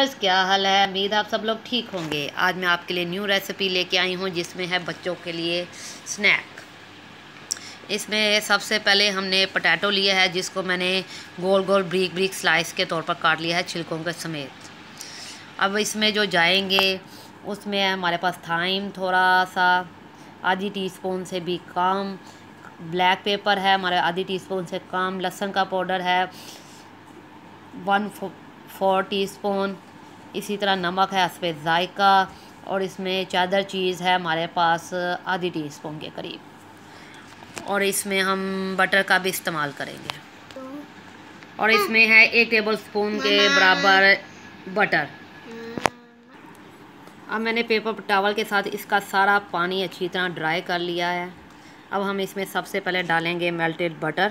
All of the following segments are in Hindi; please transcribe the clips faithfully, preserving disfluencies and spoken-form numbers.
व्यूअर्स, क्या हाल है। उम्मीद आप सब लोग ठीक होंगे। आज मैं आपके लिए न्यू रेसिपी लेके आई हूँ जिसमें है बच्चों के लिए स्नैक। इसमें सबसे पहले हमने पोटैटो लिया है जिसको मैंने गोल गोल ब्रीक ब्रीक स्लाइस के तौर पर काट लिया है छिलकों के समेत। अब इसमें जो जाएंगे उसमें हमारे पास थाइम थोड़ा सा, आधी टीस्पून से भी कम ब्लैक पेपर है हमारे, आधी टीस्पून से कम लहसुन का पाउडर है वन फोर टीस्पून। इसी तरह नमक है हस्बे जायका, और इसमें चादर चीज़ है हमारे पास आधी टीस्पून के करीब, और इसमें हम बटर का भी इस्तेमाल करेंगे, और इसमें है एक टेबल स्पून के बराबर बटर। अब मैंने पेपर टॉवल के साथ इसका सारा पानी अच्छी तरह ड्राई कर लिया है। अब हम इसमें सबसे पहले डालेंगे मेल्टेड बटर,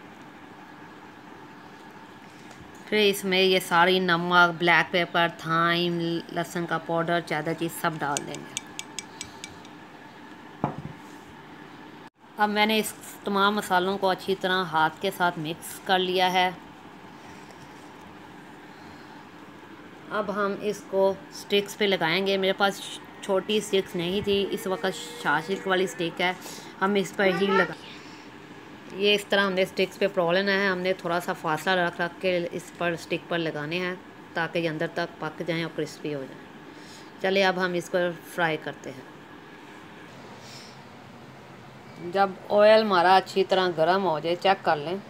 फिर इसमें ये सारी नमक, ब्लैक पेपर, थाइम, लहसुन का पाउडर, चादर चीज़ सब डाल देंगे। अब मैंने इस तमाम मसालों को अच्छी तरह हाथ के साथ मिक्स कर लिया है। अब हम इसको स्टिक्स पे लगाएंगे। मेरे पास छोटी स्टिक्स नहीं थी, इस वक्त शाशिक वाली स्टिक है, हम इस पर ही लगा ये इस तरह हमने स्टिक्स पे प्रॉब्लम है, हमने थोड़ा सा फासला रख रख के इस पर स्टिक पर लगाने हैं ताकि ये अंदर तक पक जाएं और क्रिस्पी हो जाएं। चलिए अब हम इसको फ्राई करते हैं। जब ऑयल हमारा अच्छी तरह गर्म हो जाए चेक कर लें,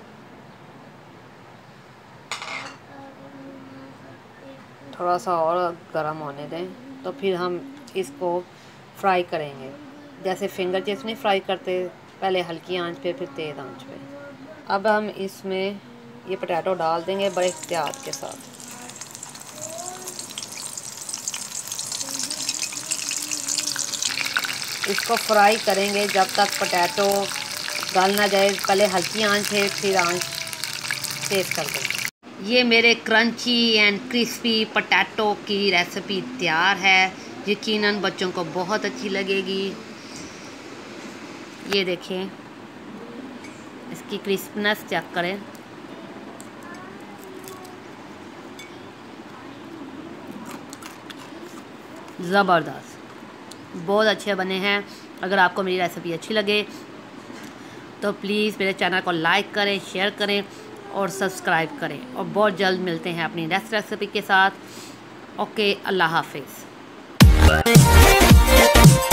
थोड़ा सा और गर्म होने दें तो फिर हम इसको फ्राई करेंगे। जैसे फिंगर चिप्स नहीं फ्राई करते, पहले हल्की आंच पे फिर तेज़ आंच पे। अब हम इसमें ये पोटैटो डाल देंगे बड़े एहतियात के साथ। इसको फ्राई करेंगे जब तक पोटैटो गल ना जाए, पहले हल्की आंच है फिर आंच तेज़ कर देंगे। ये मेरे क्रंची एंड क्रिस्पी पोटैटो की रेसिपी तैयार है, यकीनन बच्चों को बहुत अच्छी लगेगी। ये देखें, इसकी क्रिस्पनेस चेक करें। ज़बरदस्त, बहुत अच्छे बने हैं। अगर आपको मेरी रेसिपी अच्छी लगे तो प्लीज़ मेरे चैनल को लाइक करें, शेयर करें और सब्सक्राइब करें, और बहुत जल्द मिलते हैं अपनी नेक्स्ट रेसिपी के साथ। ओके, अल्लाह हाफिज़।